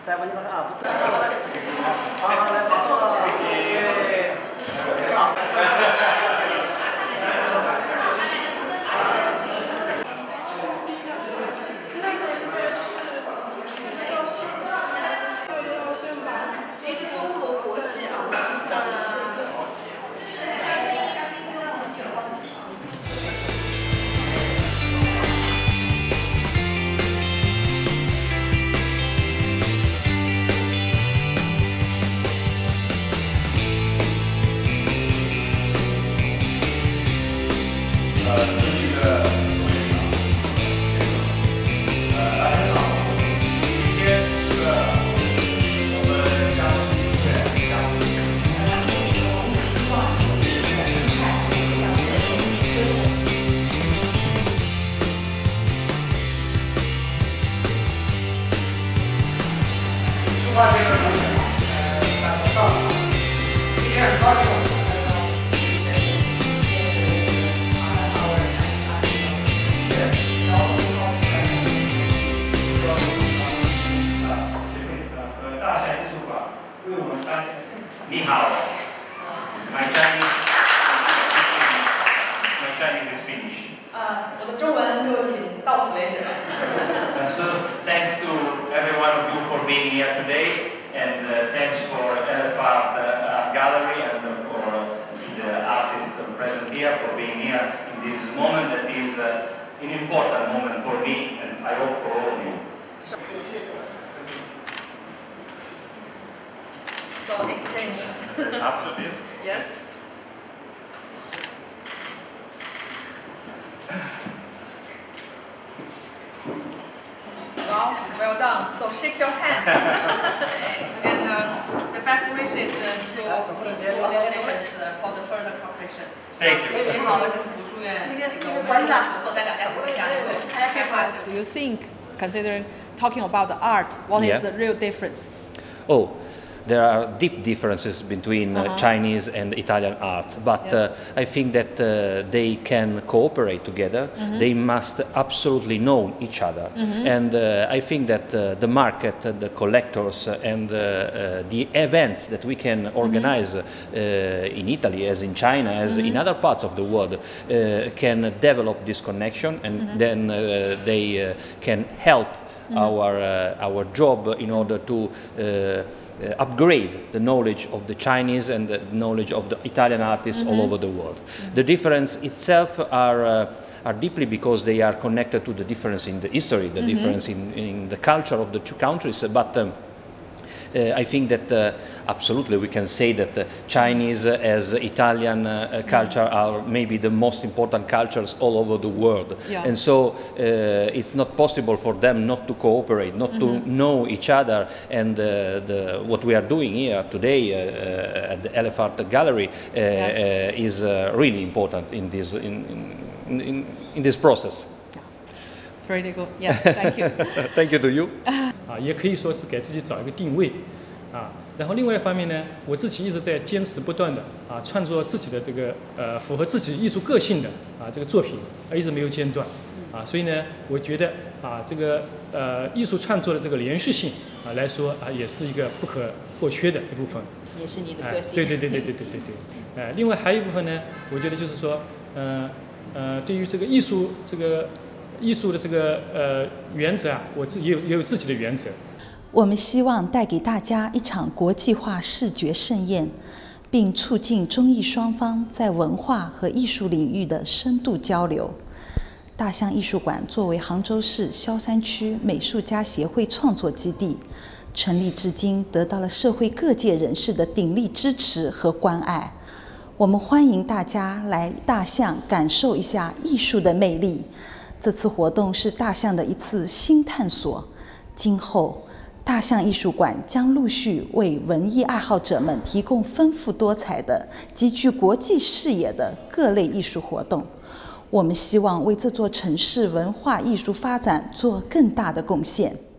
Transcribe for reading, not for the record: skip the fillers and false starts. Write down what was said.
在我这边啊，不对，好，来，好。今天很高兴我们参加和大象艺术馆为我们颁奖。你好 ，My Chinese is finished. 我的中文就仅到此为止了。 So thanks to every one of you for being here today, and thanks for LFR Gallery and for the artists present here for being here in this moment that is an important moment for me, and I hope for all of you. So exchange. After this. Yes. Well done. So shake your hands. And the best wishes to the two associations for the further cooperation. Thank you. 美好的祝福，祝愿我们中的合作在两家企业家能够开发。Do you think, considering talking about the art, what is the real difference? Oh, there are deep differences between Chinese and Italian art, but I think that they can cooperate together. They must absolutely know each other, and I think that the market, the collectors, and the events that we can organize in Italy, as in China, as in other parts of the world, can develop this connection, and then they can help our job in order to upgrade the knowledge of the Chinese and the knowledge of the Italian artists all over the world. The difference itself are deeply because they are connected to the difference in the history, the difference in the culture of the two countries, but I think that absolutely we can say that Chinese as Italian culture are maybe the most important cultures all over the world. And so it's not possible for them not to cooperate, not to know each other. And what we are doing here today at the LFR Gallery is really important in this process. Pretty good. Yeah, thank you. Thank you to you. 也可以说是给自己找一个定位，然后另外一方面呢，我自己一直在坚持不断的创作自己的这个符合自己艺术个性的这个作品，一直没有间断，所以呢，我觉得这个艺术创作的这个连续性来说也是一个不可或缺的一部分， 也是你的个性。 对，另外还有一部分呢，我觉得就是说，对于这个艺术的这个原则我自己也有自己的原则。 我们希望带给大家一场国际化视觉盛宴，并促进中艺双方在文化和艺术领域的深度交流。大象艺术馆作为杭州市萧山区美术家协会创作基地，成立至今得到了社会各界人士的鼎力支持和关爱。我们欢迎大家来大象感受一下艺术的魅力。这次活动是大象的一次新探索，今后大象艺术馆将陆续为文艺爱好者们提供丰富多彩的、极具国际视野的各类艺术活动。我们希望为这座城市文化艺术发展做更大的贡献。